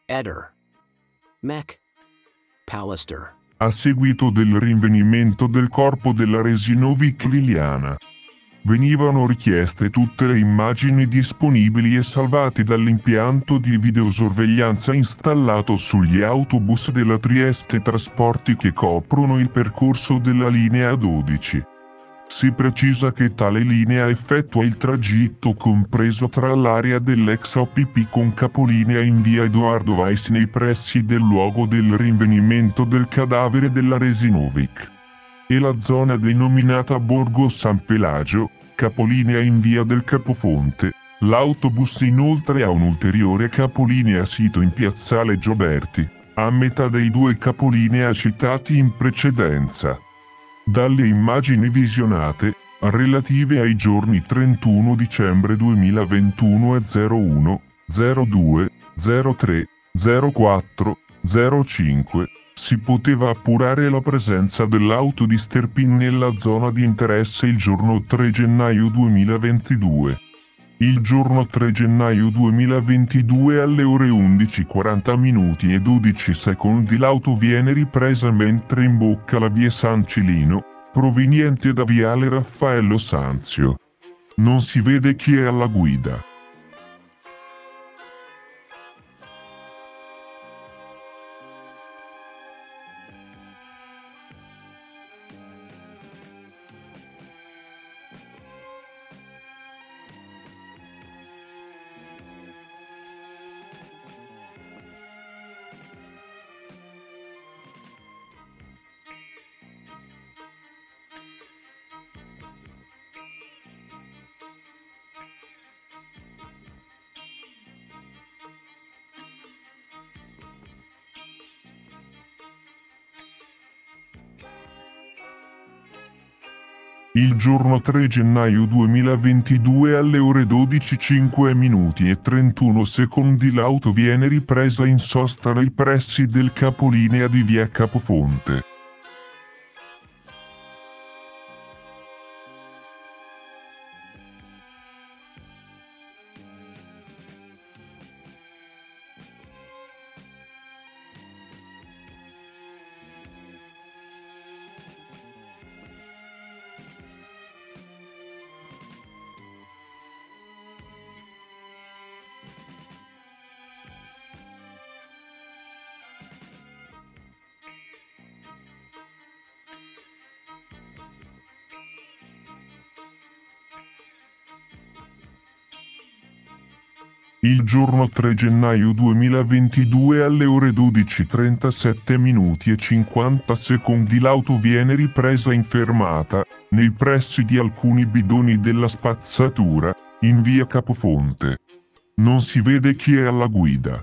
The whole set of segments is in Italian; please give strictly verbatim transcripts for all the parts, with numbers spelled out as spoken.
Eder. Mech. Pallister. A seguito del rinvenimento del corpo della Resinovic Liliana, venivano richieste tutte le immagini disponibili e salvate dall'impianto di videosorveglianza installato sugli autobus della Trieste Trasporti che coprono il percorso della linea dodici. Si precisa che tale linea effettua il tragitto compreso tra l'area dell'ex O P P con capolinea in via Edoardo Weiss nei pressi del luogo del rinvenimento del cadavere della Resinovic e la zona denominata Borgo San Pelagio, capolinea in via del Capofonte. L'autobus inoltre ha un ulteriore capolinea sito in piazzale Gioberti, a metà dei due capolinea citati in precedenza. Dalle immagini visionate, relative ai giorni trentuno dicembre duemilaventuno e zero uno, zero due, zero tre, zero quattro, zero cinque, si poteva appurare la presenza dell'auto di Sterpin nella zona di interesse il giorno tre gennaio duemilaventidue. Il giorno tre gennaio duemilaventidue alle ore undici e quaranta minuti e dodici secondi l'auto viene ripresa mentre imbocca la via San Cilino, proveniente da viale Raffaello Sanzio. Non si vede chi è alla guida. Il giorno tre gennaio duemilaventidue alle ore dodici e cinque minuti e trentuno secondi l'auto viene ripresa in sosta nei pressi del capolinea di via Capofonte. Il giorno tre gennaio duemilaventidue alle ore dodici e trentasette minuti e cinquanta secondi l'auto viene ripresa in fermata, nei pressi di alcuni bidoni della spazzatura, in via Capofonte. Non si vede chi è alla guida.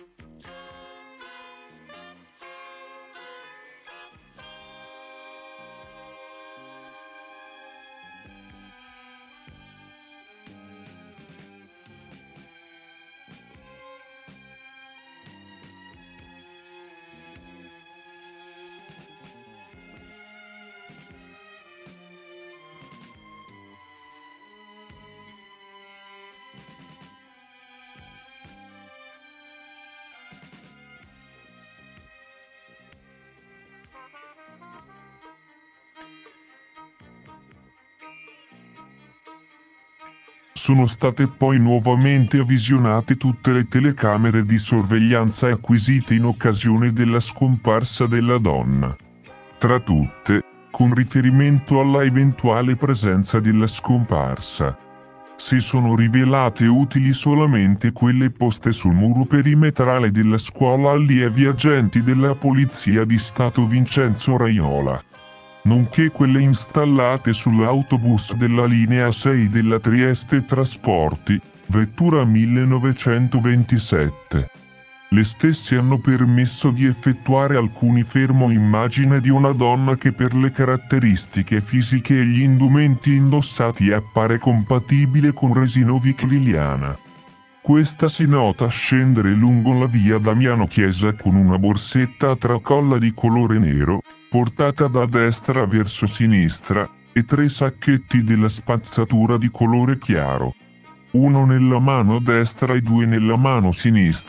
Sono state poi nuovamente visionate tutte le telecamere di sorveglianza acquisite in occasione della scomparsa della donna. Tra tutte, con riferimento alla eventuale presenza della scomparsa, si sono rivelate utili solamente quelle poste sul muro perimetrale della scuola allievi agenti della Polizia di Stato Vincenzo Raiola, nonché quelle installate sull'autobus della linea sei della Trieste Trasporti, vettura millenovecentoventisette. Le stesse hanno permesso di effettuare alcuni fermo immagine di una donna che per le caratteristiche fisiche e gli indumenti indossati appare compatibile con Resinovic Liliana. Questa si nota scendere lungo la via Damiano Chiesa con una borsetta a tracolla di colore nero, portata da destra verso sinistra, e tre sacchetti della spazzatura di colore chiaro. Uno nella mano destra e due nella mano sinistra,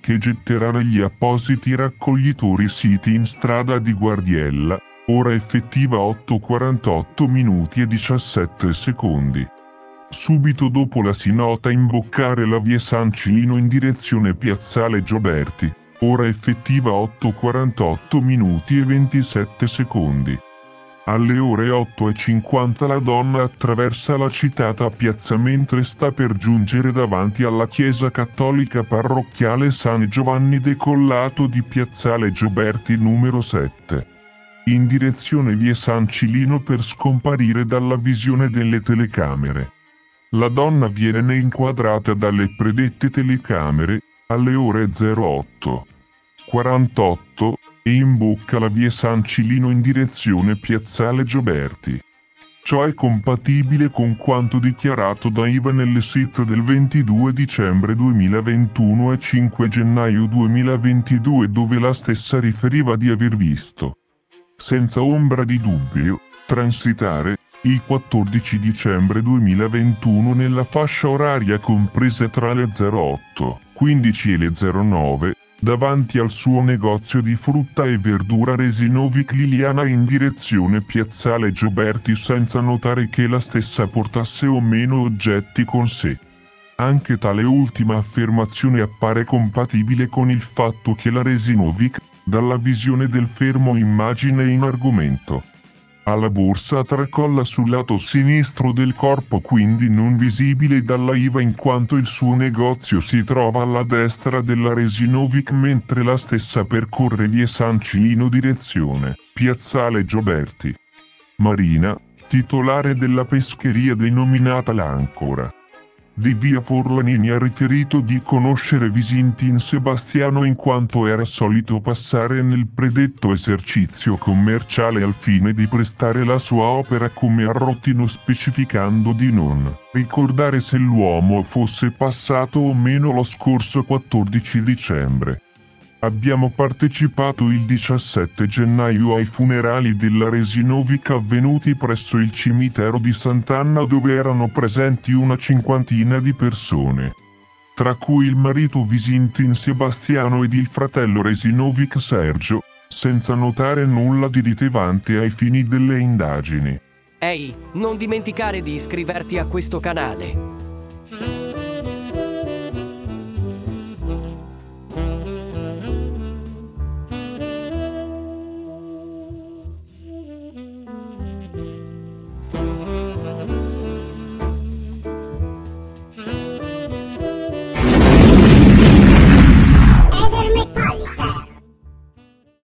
che getterà negli appositi raccoglitori siti in strada di Guardiella, ora effettiva otto e quarantotto minuti e diciassette secondi. Subito dopo la si nota imboccare la via San Cilino in direzione Piazzale Gioberti, ora effettiva otto e quarantotto minuti e ventisette secondi. Alle ore otto e cinquanta la donna attraversa la citata piazza mentre sta per giungere davanti alla chiesa cattolica parrocchiale San Giovanni Decollato di Piazzale Gioberti numero sette. In direzione via San Cilino per scomparire dalla visione delle telecamere. La donna viene inquadrata dalle predette telecamere alle ore zero otto e quarantotto e imbocca la via San Cilino in direzione Piazzale Gioberti. Ciò è compatibile con quanto dichiarato da Iva nelle S I T del ventidue dicembre duemilaventuno e cinque gennaio duemilaventidue, dove la stessa riferiva di aver visto, senza ombra di dubbio, transitare, il quattordici dicembre duemilaventuno nella fascia oraria compresa tra le zero otto e quindici e le zero nove, davanti al suo negozio di frutta e verdura Resinovic Liliana in direzione Piazzale Gioberti, senza notare che la stessa portasse o meno oggetti con sé. Anche tale ultima affermazione appare compatibile con il fatto che la Resinovic, dalla visione del fermo immagine in argomento, ha la borsa tracolla sul lato sinistro del corpo, quindi non visibile dalla Iva, in quanto il suo negozio si trova alla destra della Resinovic mentre la stessa percorre via San Cilino direzione Piazzale Gioberti. Marina, titolare della pescheria denominata l'Ancora di via Forlanini, ha riferito di conoscere Visintin Sebastiano in quanto era solito passare nel predetto esercizio commerciale al fine di prestare la sua opera come arrotino, specificando di non ricordare se l'uomo fosse passato o meno lo scorso quattordici dicembre. Abbiamo partecipato il diciassette gennaio ai funerali della Resinovic avvenuti presso il cimitero di Sant'Anna, dove erano presenti una cinquantina di persone, tra cui il marito Visintin Sebastiano ed il fratello Resinovic Sergio, senza notare nulla di rilevante ai fini delle indagini. Ehi, non dimenticare di iscriverti a questo canale.